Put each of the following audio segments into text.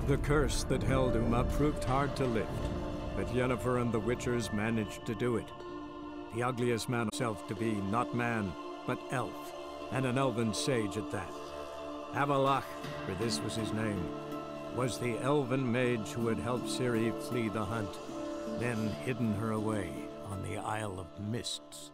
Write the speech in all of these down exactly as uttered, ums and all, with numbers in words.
The curse that held Uma proved hard to lift, but Yennefer and the Witchers managed to do it. The ugliest man himself to be not man, but elf, and an elven sage at that. Avallac'h, for this was his name, was the elven mage who had helped Ciri flee the hunt, then hidden her away on the Isle of Mists.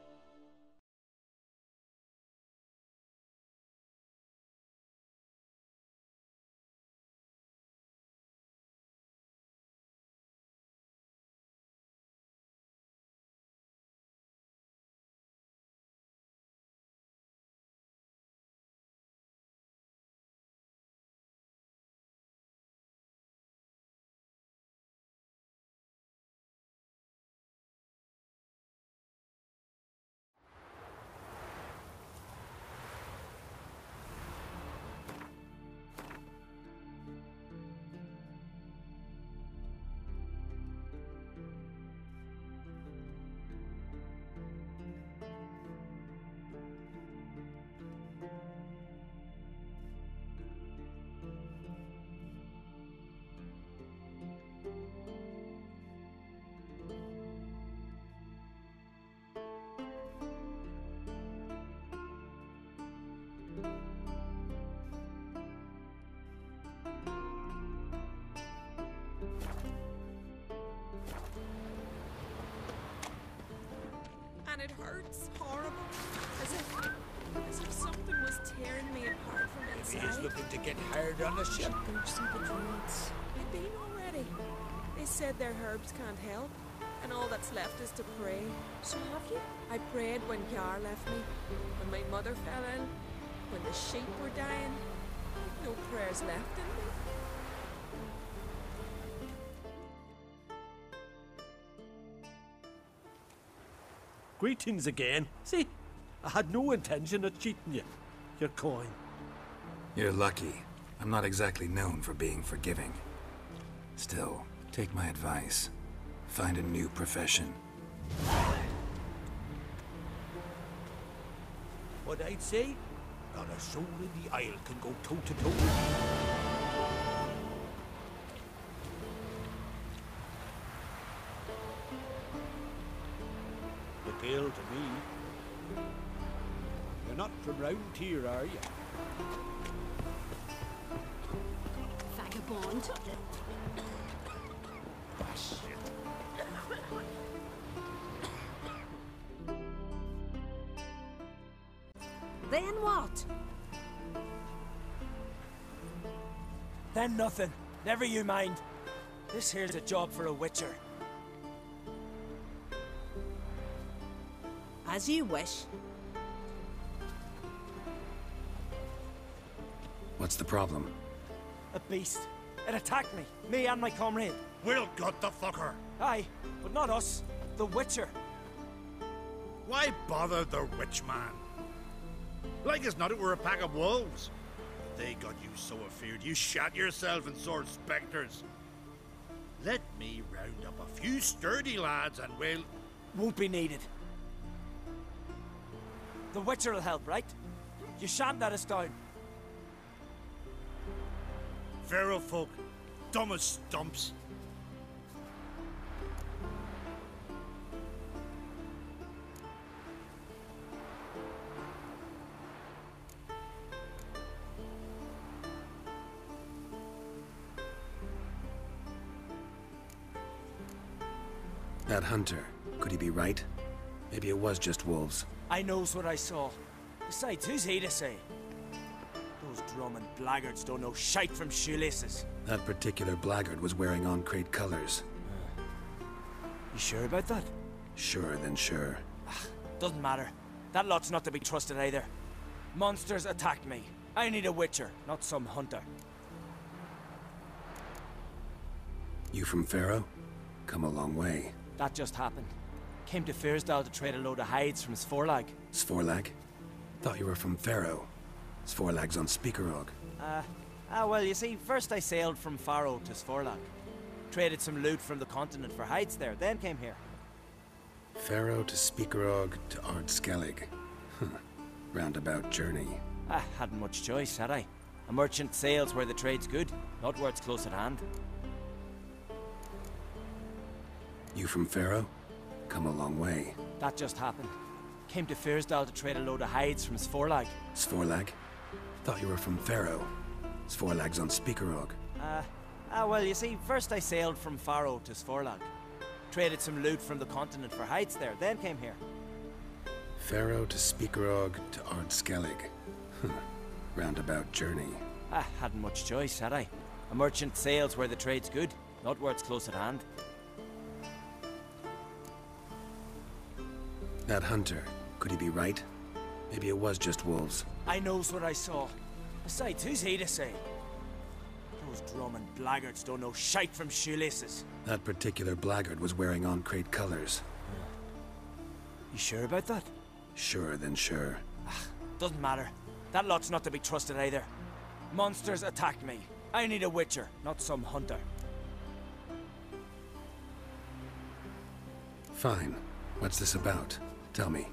And it hurts horrible, as if, as if something was tearing me apart from inside. Maybe he's looking to get hired on the ship. Go see the druids. I've been already. They said their herbs can't help, and all that's left is to pray. So have you? I prayed when Yar left me, when my mother fell ill, when the sheep were dying. I've no prayers left in me. Greetings again. See, I had no intention of cheating you. Your coin. You're lucky. I'm not exactly known for being forgiving. Still, take my advice. Find a new profession. What I'd say, not a soul in the Isle can go toe-to-toe with me. To me. You're not from round here, are you? Vagabond. Then what? Then nothing. Never you mind. This here's a job for a witcher. As you wish. What's the problem? A beast. It attacked me. Me and my comrade. We'll gut the fucker. Aye, but not us. The Witcher. Why bother the rich man? Like as not it were a pack of wolves. They got you so afeard you shat yourself in sword spectres. Let me round up a few sturdy lads and we'll... Won't be needed. The Witcher will help, right? You shan't let us down. Pharaoh folk, dumb as stumps. That hunter, could he be right? Maybe it was just wolves. I knows what I saw. Besides, who's he to say? Those Drummond blackguards don't know shite from shoelaces. That particular blackguard was wearing on-crate colors. You sure about that? Sure than sure. Doesn't matter. That lot's not to be trusted either. Monsters attacked me. I need a witcher, not some hunter. You from Pharaoh? Come a long way. That just happened. Came to Fyrsdal to trade a load of hides from Sforlag. Sforlag? Thought you were from Pharaoh. Sforlag's on Speakerog. Uh, ah, well, you see, first I sailed from Faro to Sforlag. Traded some loot from the continent for hides there, then came here. Pharaoh to Speakerog to Ard Skellig. Roundabout journey. I hadn't much choice, had I? A merchant sails where the trade's good, not where it's close at hand. You from Pharaoh? Come a long way. That just happened. Came to Fyrsdal to trade a load of hides from Sforlag. Sforlag? Thought you were from Pharaoh. Sforlag's on Speakerog. Uh, ah, well, you see, first I sailed from Pharaoh to Sforlag. Traded some loot from the continent for hides there, then came here. Pharaoh to Speakerog to Ardskellig. Roundabout journey. Ah, hadn't much choice, had I? A merchant sails where the trade's good, not where it's close at hand. That hunter, could he be right? Maybe it was just wolves. I knows what I saw. Besides, who's he to say? Those drumming blackguards don't know shite from shoelaces. That particular blackguard was wearing on-crate colors. You sure about that? Sure than sure. Doesn't matter. That lot's not to be trusted either. Monsters attacked me. I need a witcher, not some hunter. Fine. What's this about? Tell me.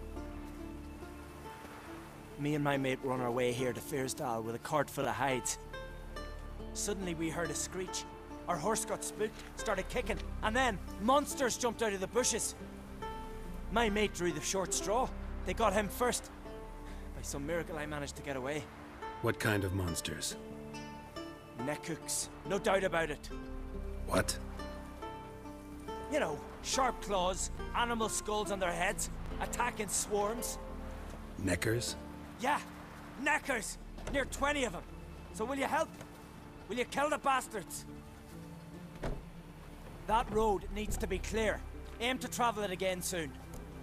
Me and my mate were on our way here to Fyrsdal with a cart full of hides. Suddenly we heard a screech. Our horse got spooked, started kicking, and then monsters jumped out of the bushes. My mate drew the short straw. They got him first. By some miracle I managed to get away. What kind of monsters? Neckhooks, no doubt about it. What? You know, sharp claws, animal skulls on their heads, attacking swarms. Neckers? Yeah, neckers! Near twenty of them. So will you help? Will you kill the bastards? That road needs to be clear. Aim to travel it again soon.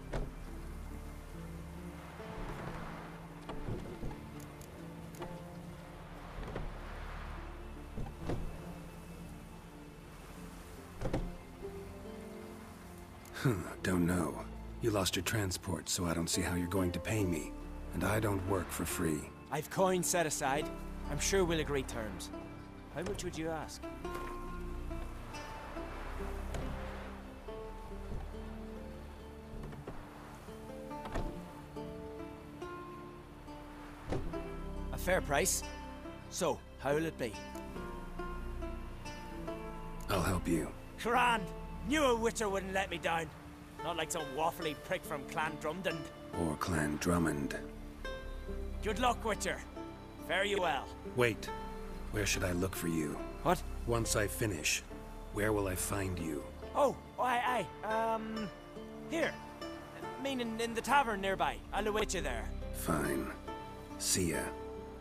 Don't know. You lost your transport, so I don't see how you're going to pay me. And I don't work for free. I've coin set aside. I'm sure we'll agree terms. How much would you ask? A fair price. So, how will it be? I'll help you. Grand! Knew a witcher wouldn't let me down. Not like some waffly prick from Clan Drumdund. Or Clan Drummond. Good luck, Witcher. Fare you well. Wait. Where should I look for you? What? Once I finish, where will I find you? Oh, aye, aye. Um, here. Meaning in the tavern nearby. I'll await you there. Fine. See ya.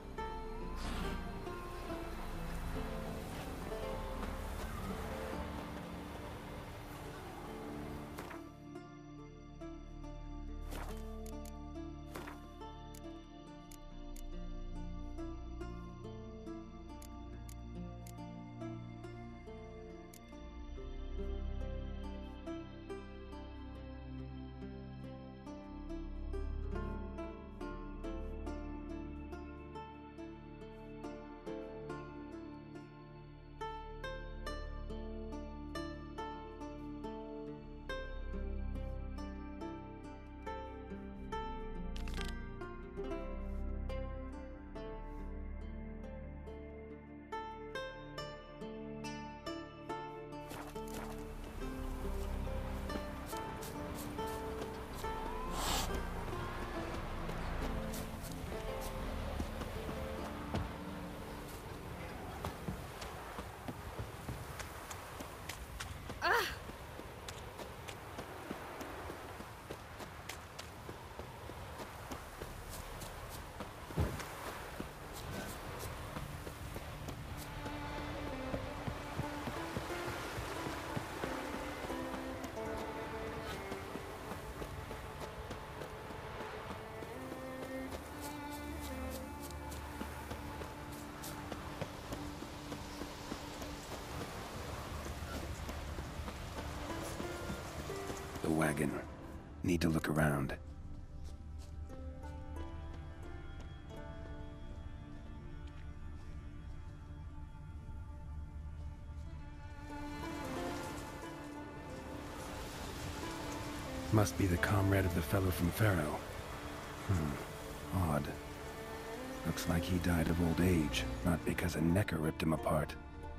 The wagon. Need to look around. Must be the comrade of the fellow from Pharaoh. Hmm. Odd. Looks like he died of old age, not because a Necker ripped him apart.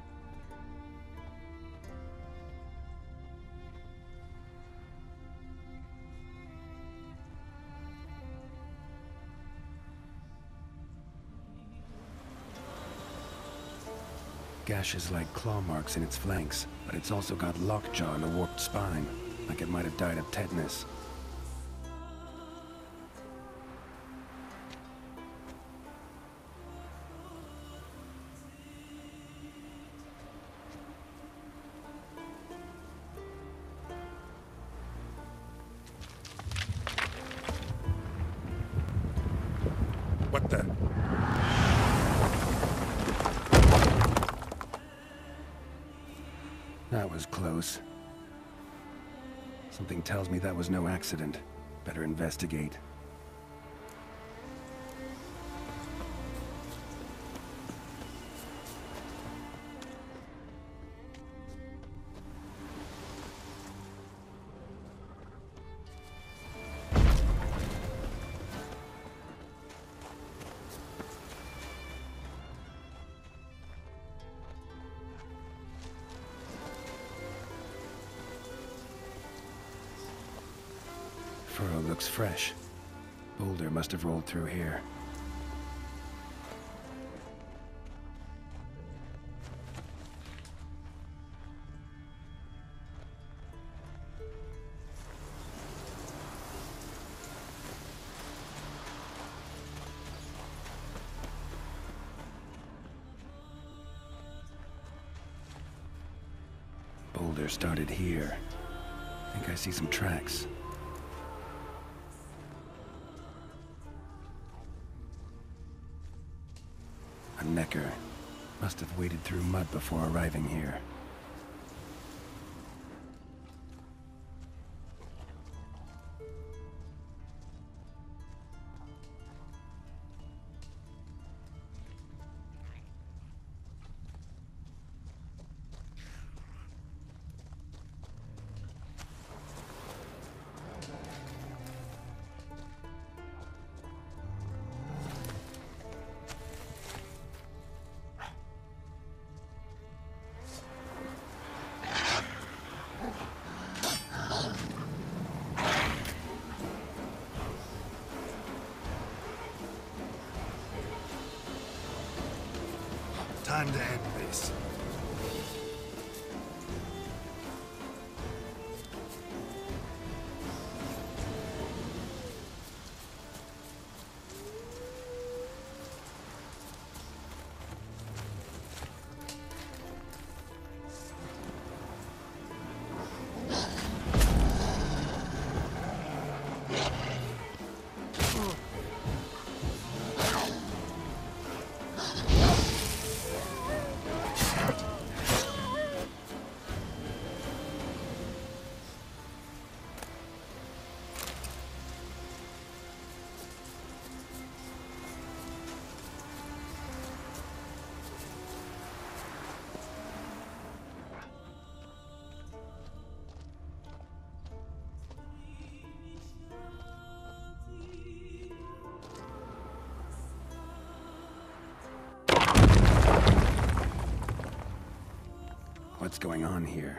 Gashes like claw marks in its flanks, but it's also got lockjaw and a warped spine, like it might have died of tetanus. What the? That was close. Something tells me that was no accident. Better investigate. Furrow looks fresh. Boulder must have rolled through here. Boulder started here. I think I see some tracks. A Necker. Must have waded through mud before arriving here. Time to end this. What's going on here?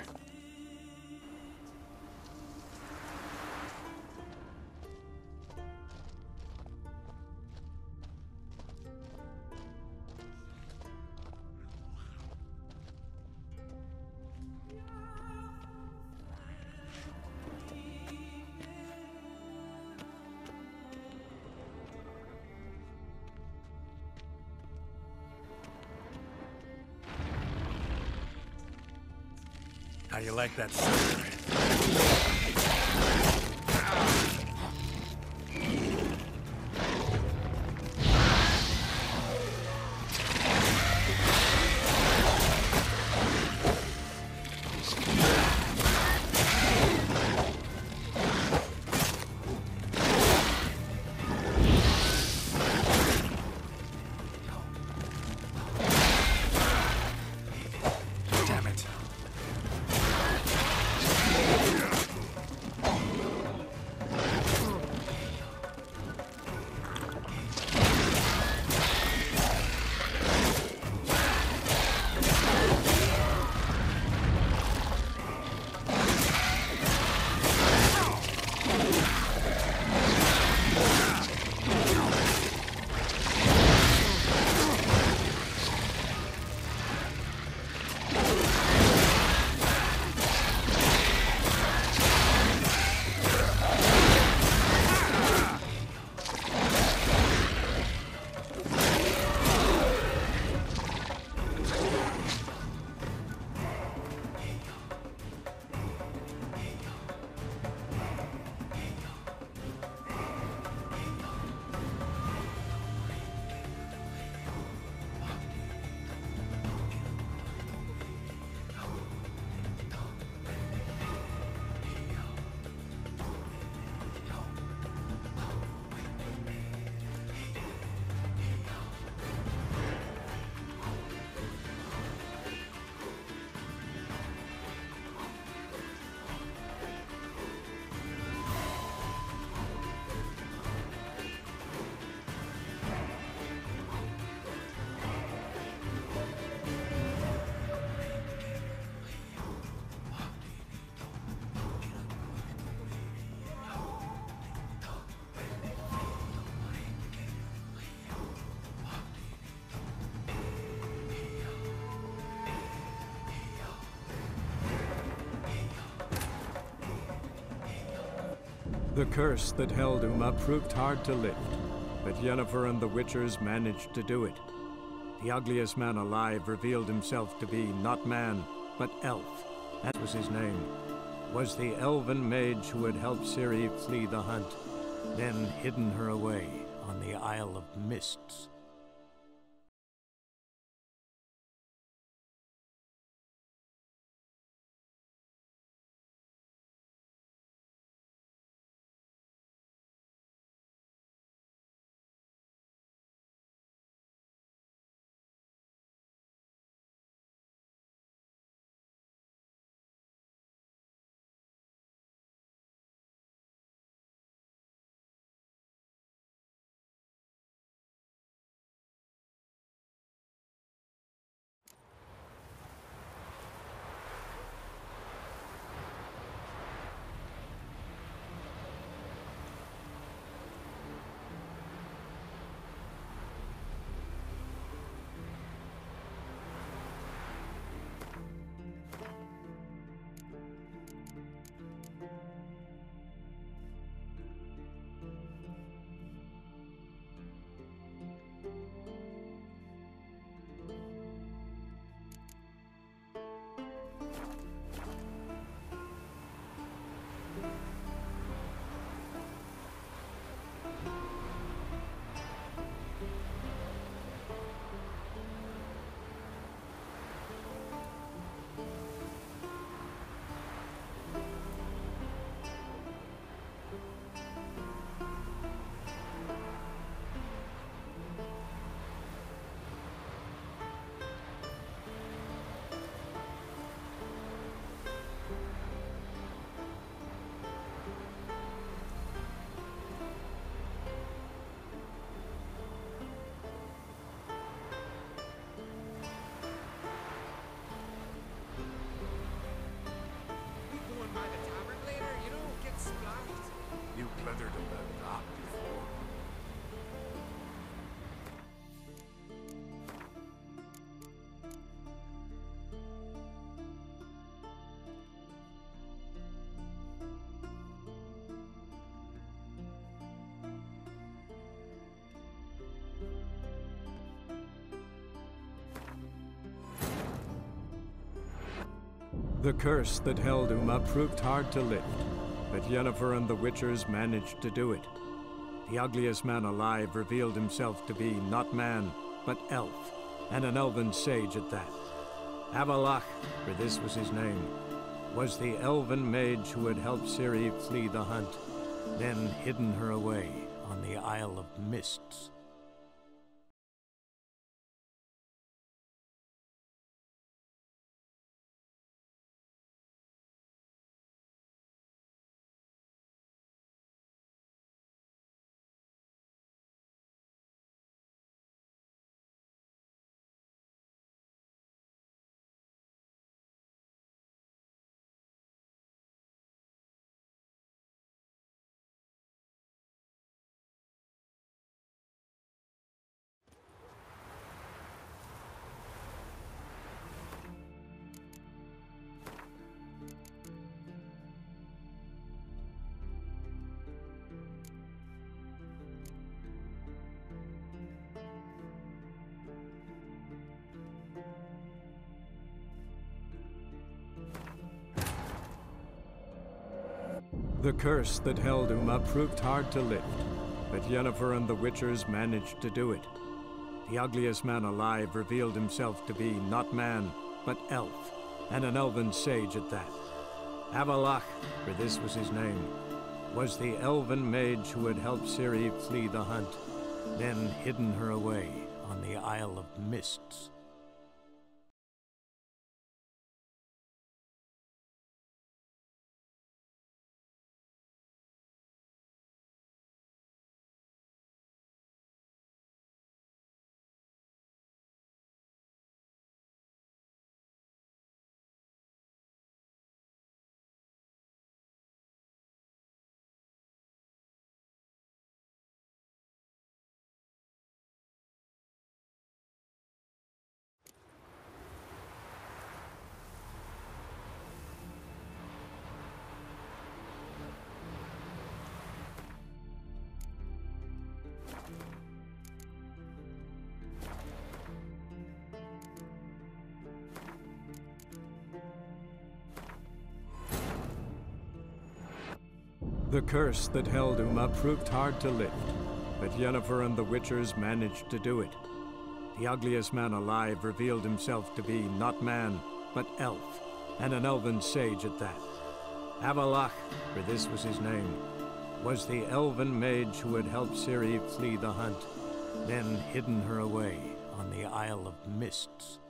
How you like that, sir? Damn it. The curse that held Uma proved hard to lift, but Yennefer and the Witchers managed to do it. The ugliest man alive revealed himself to be not man, but elf. That was his name. Was the elven mage who had helped Ciri flee the hunt, then hidden her away on the Isle of Mists. The curse that held Uma proved hard to lift, but Yennefer and the Witchers managed to do it. The ugliest man alive revealed himself to be not man, but elf, and an elven sage at that. Avallac'h, for this was his name, was the elven mage who had helped Ciri flee the hunt, then hidden her away on the Isle of Mists. The curse that held Uma proved hard to lift, but Yennefer and the Witchers managed to do it. The ugliest man alive revealed himself to be not man, but elf, and an elven sage at that. Avallac'h, for this was his name, was the elven mage who had helped Ciri flee the hunt, then hidden her away on the Isle of Mists. The curse that held Uma proved hard to lift, but Yennefer and the Witchers managed to do it. The ugliest man alive revealed himself to be not man, but elf, and an elven sage at that. Avalach, for this was his name, was the elven mage who had helped Ciri flee the hunt, then hidden her away on the Isle of Mists.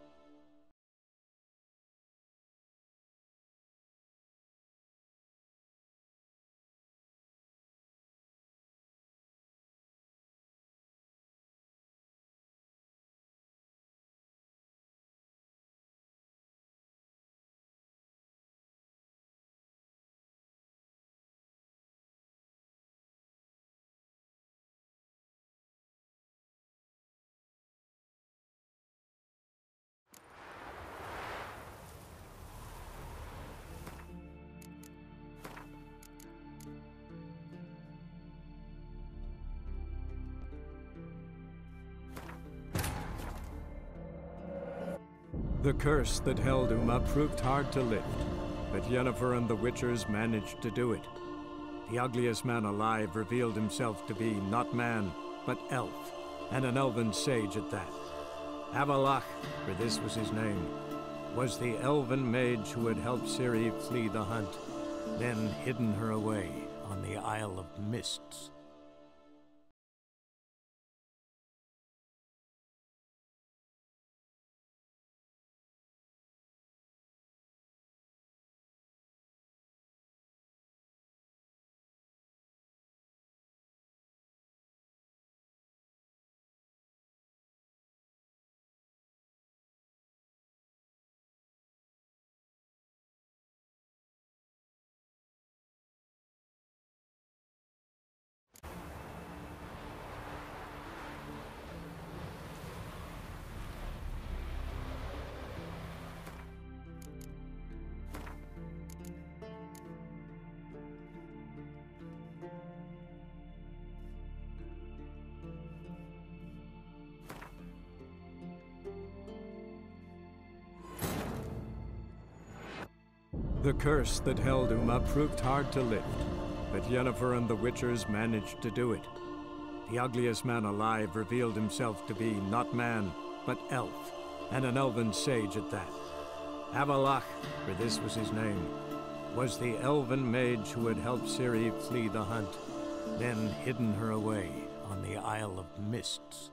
The curse that held Uma proved hard to lift, but Yennefer and the Witchers managed to do it. The ugliest man alive revealed himself to be not man, but elf, and an elven sage at that. Avalach, for this was his name, was the elven mage who had helped Ciri flee the hunt, then hidden her away on the Isle of Mists. The curse that held Uma proved hard to lift, but Yennefer and the Witchers managed to do it. The ugliest man alive revealed himself to be not man, but elf, and an elven sage at that. Avalach, for this was his name, was the elven mage who had helped Ciri flee the hunt, then hidden her away on the Isle of Mists.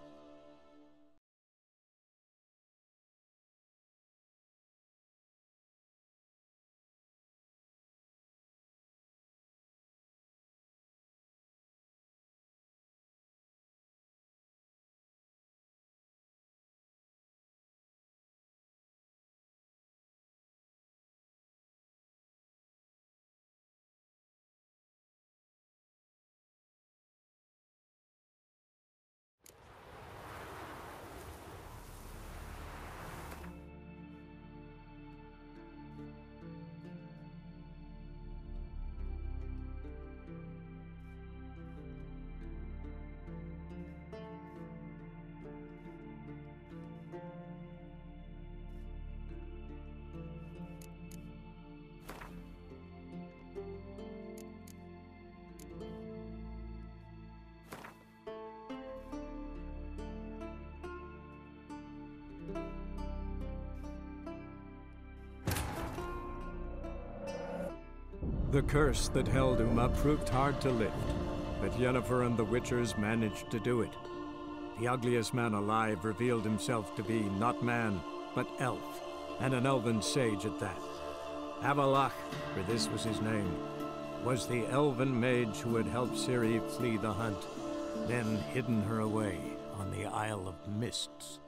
The curse that held Uma proved hard to lift, but Yennefer and the Witchers managed to do it. The ugliest man alive revealed himself to be not man, but elf, and an elven sage at that. Avalach, for this was his name, was the elven mage who had helped Ciri flee the hunt, then hidden her away on the Isle of Mists.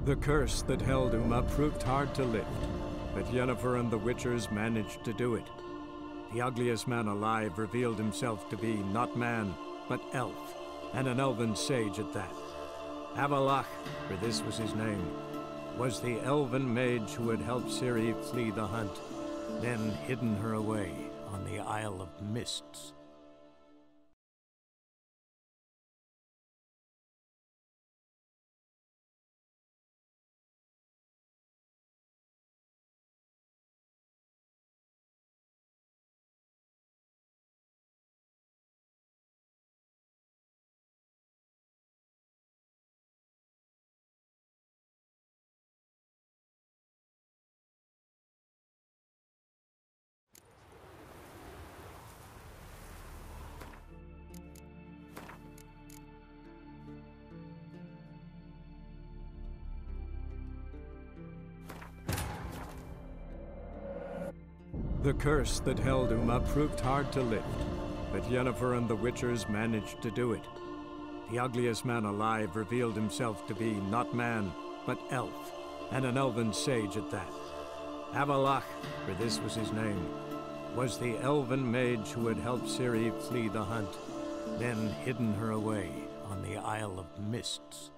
The curse that held Uma proved hard to lift, but Yennefer and the Witchers managed to do it. The ugliest man alive revealed himself to be not man, but elf, and an elven sage at that. Avalach, for this was his name, was the elven mage who had helped Ciri flee the hunt, then hidden her away on the Isle of Mists. The curse that held Uma proved hard to lift, but Yennefer and the Witchers managed to do it. The ugliest man alive revealed himself to be not man, but elf, and an elven sage at that. Avalach, for this was his name, was the elven mage who had helped Ciri flee the hunt, then hidden her away on the Isle of Mists.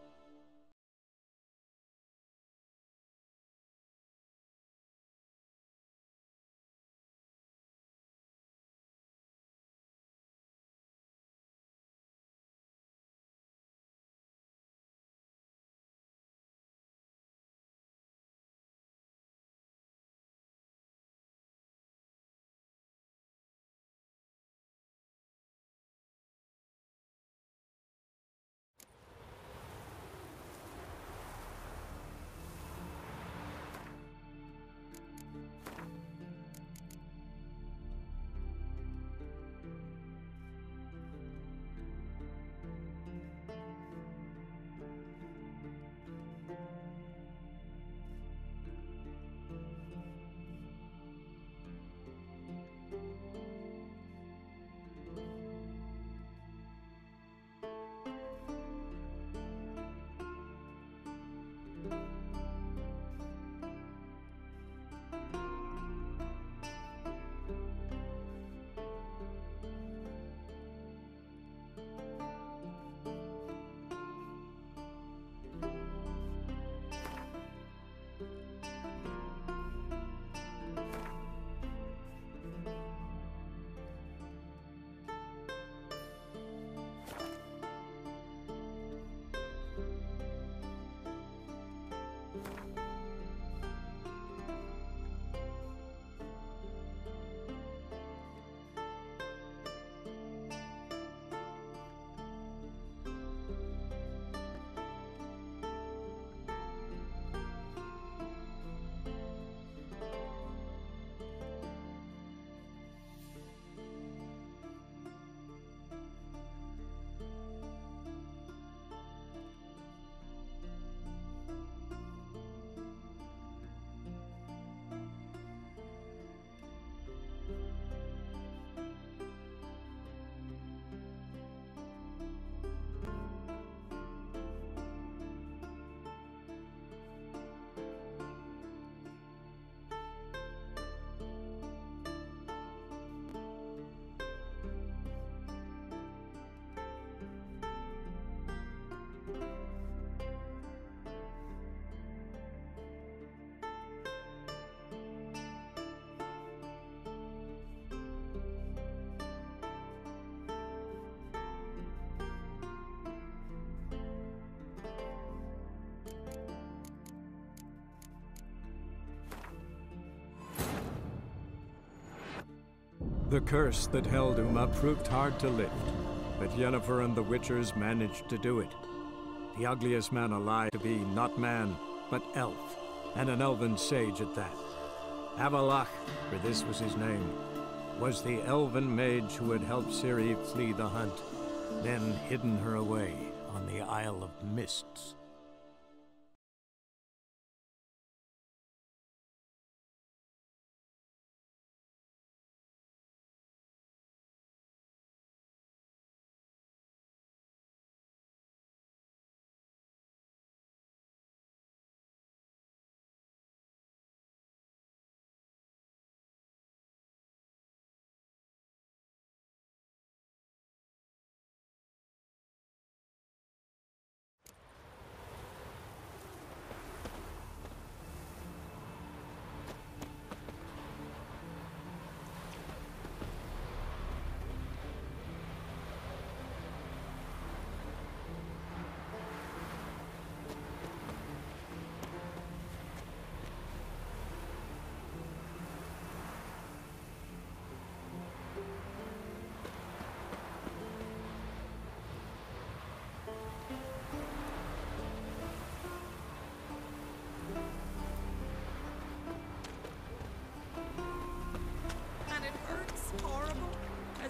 The curse that held Uma proved hard to lift, but Yennefer and the Witchers managed to do it. The ugliest man alive to be not man, but elf, and an elven sage at that. Avalach, for this was his name, was the elven mage who had helped Ciri flee the hunt, then hidden her away on the Isle of Mists.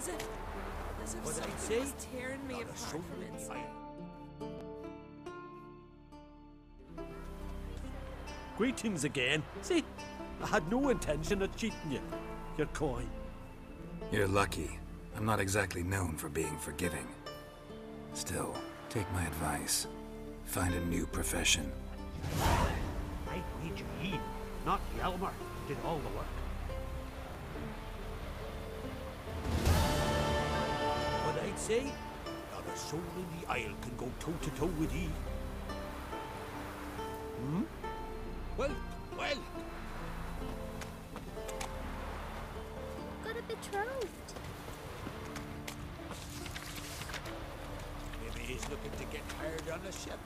As if, as if What I'd something say, was tearing me not a apart soul from in the inside. Greetings again. See, I had no intention of cheating you. Your coin. You're lucky. I'm not exactly known for being forgiving. Still, take my advice. Find a new profession. I need you, Ian, not Hjalmar, did all the work. What I'd say, not a soul in the Isle can go toe-to-toe with Ian. Hmm? Well, well. Got a betrothed. Maybe he's looking to get hired on a ship.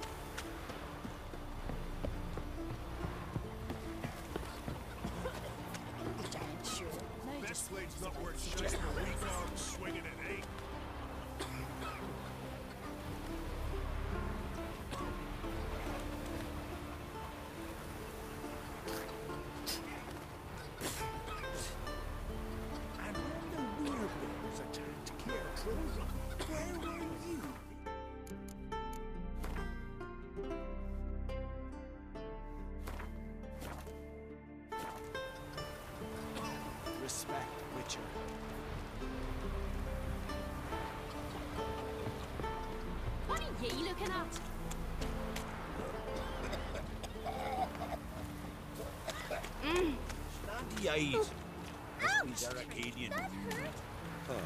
Best blade's not worth shutting a weak arm swinging at eight. And when the werebears attacked Caircrow, where were you? Respect, Witcher. What are ye looking at? Slanty eyes. Ouch! These are Arcadian. That hurt.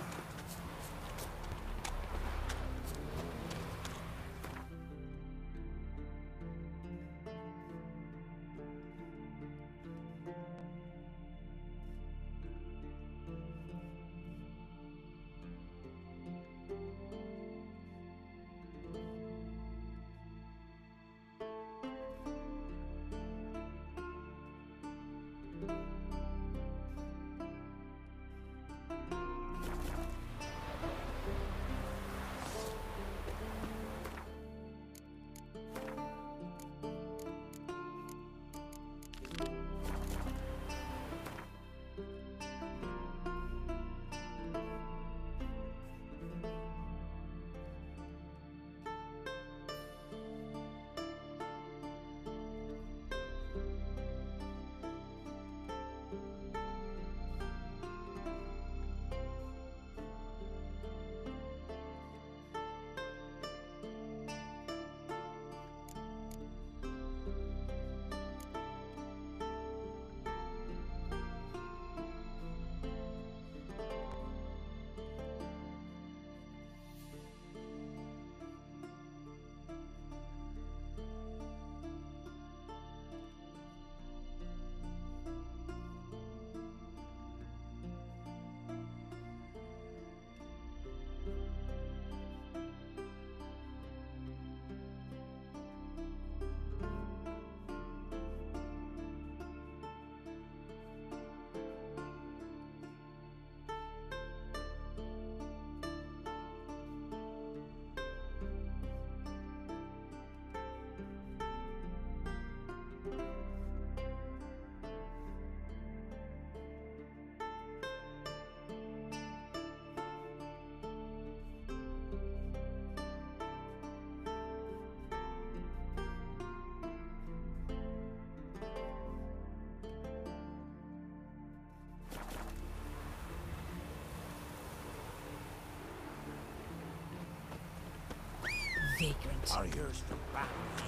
Vagrant. Are yours to back?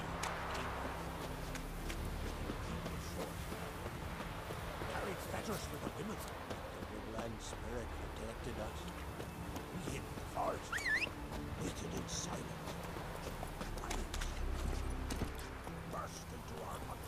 Carried fetters for the women. The woodland spirit protected us. We hid in the forest, waited in silence. Lions burst into our huts.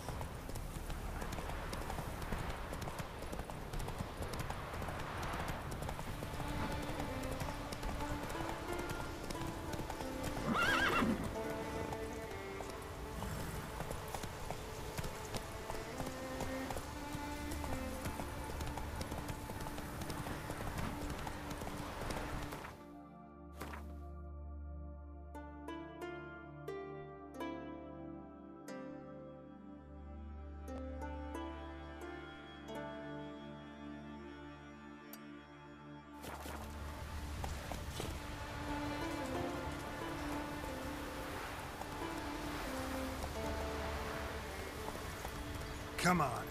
Come on.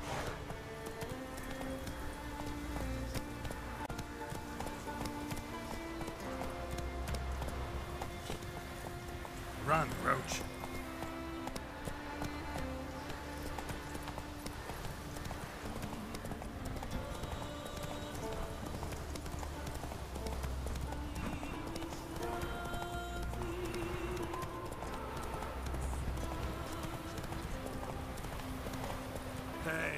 Run, Roach. Hey.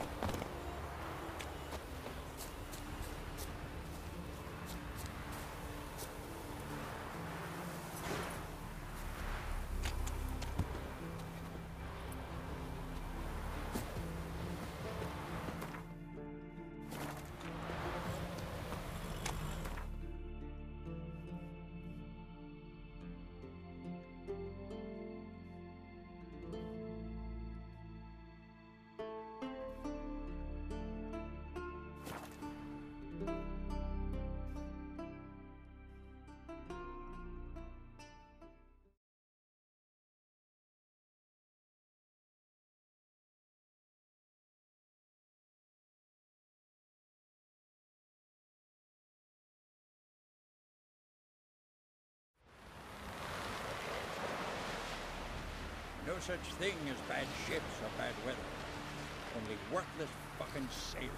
No such thing as bad ships or bad weather. Only worthless fucking sailors.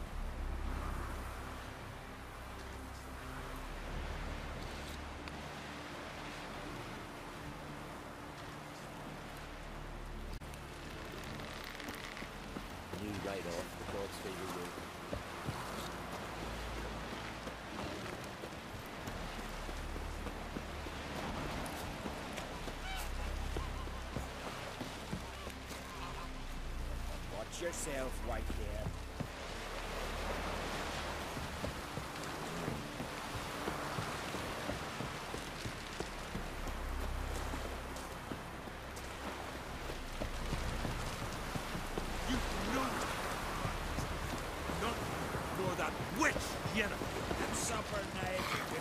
New right off the God's favourite road. Watch yourself, White Deer. You nut! Nut nor that witch, Yennefer! And supper night.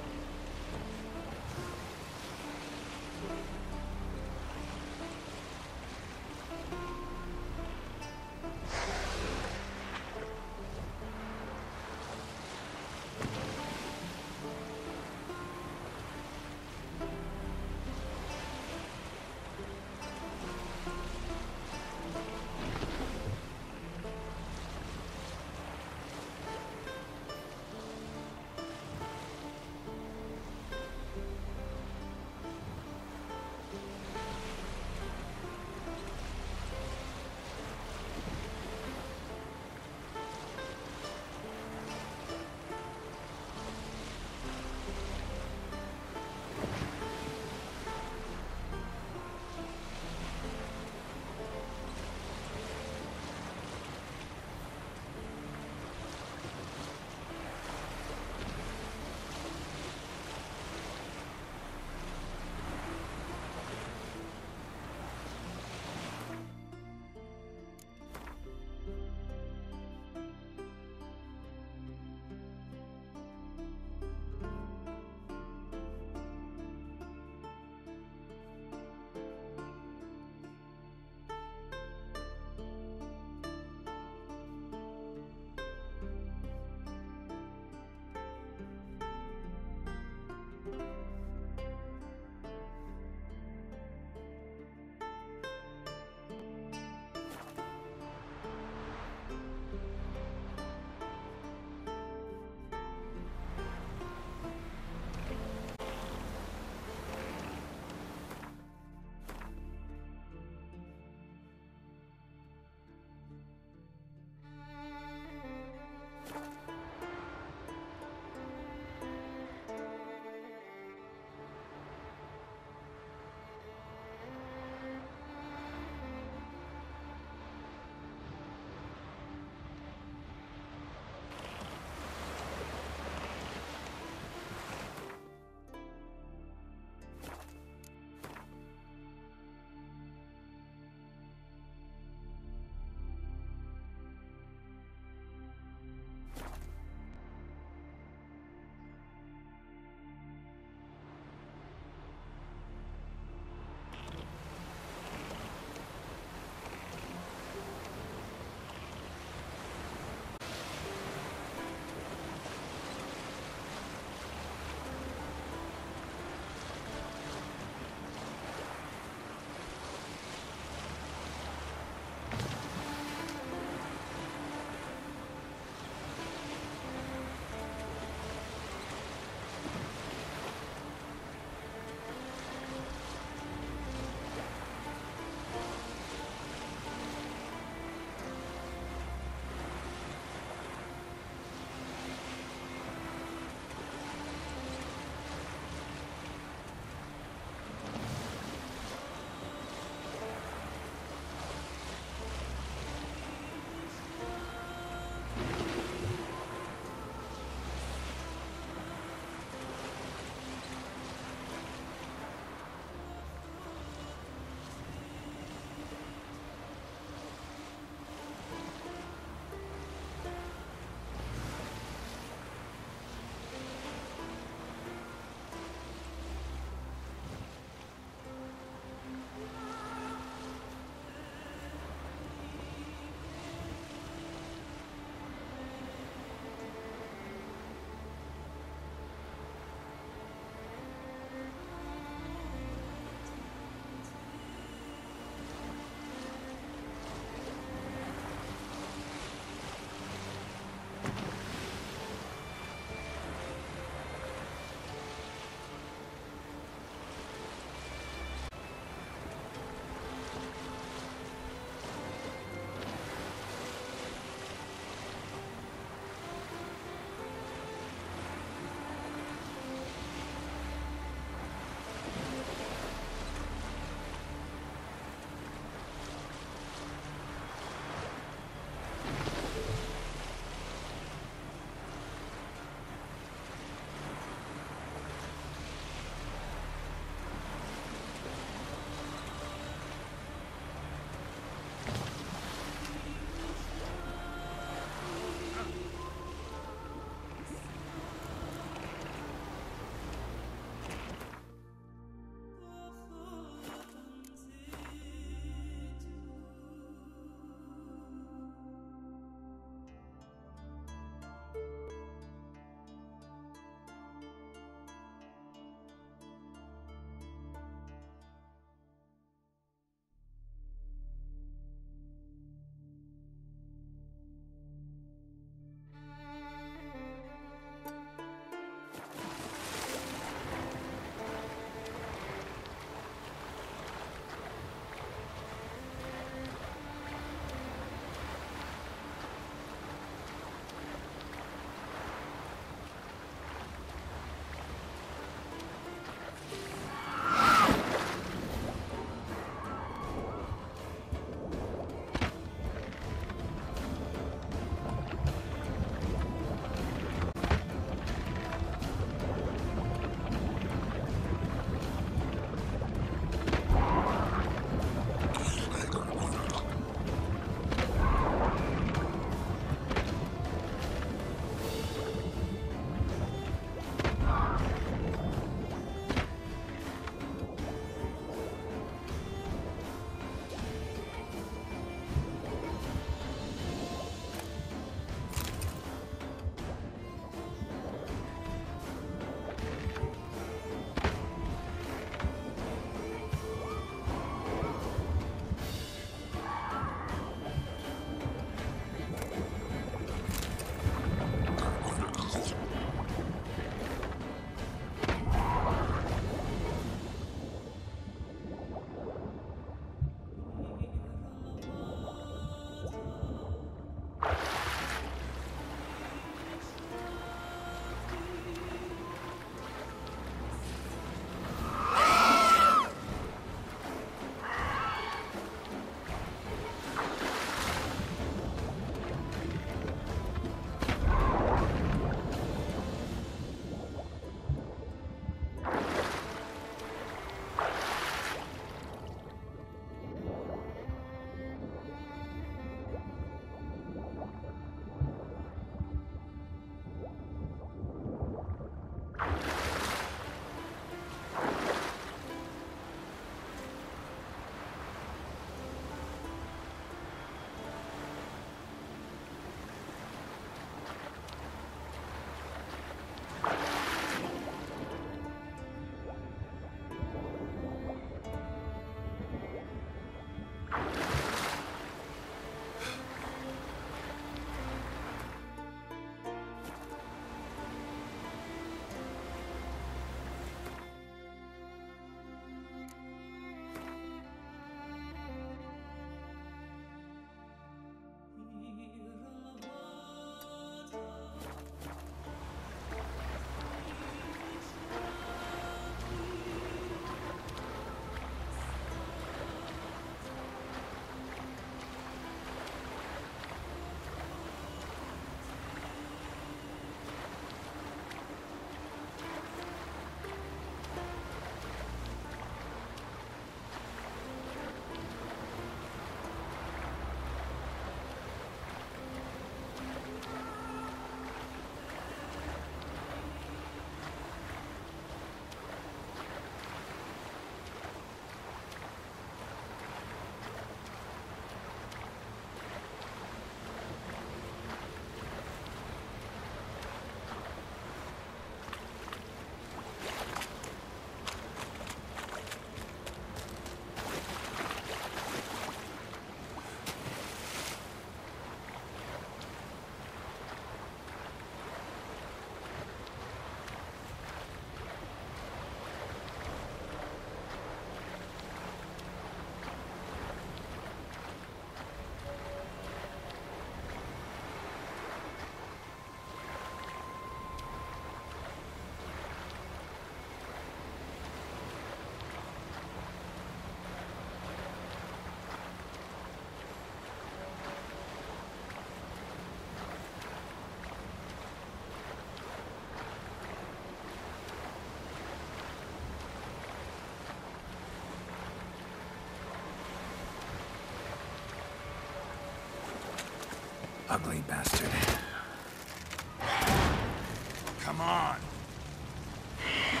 ugly bastard. Come on.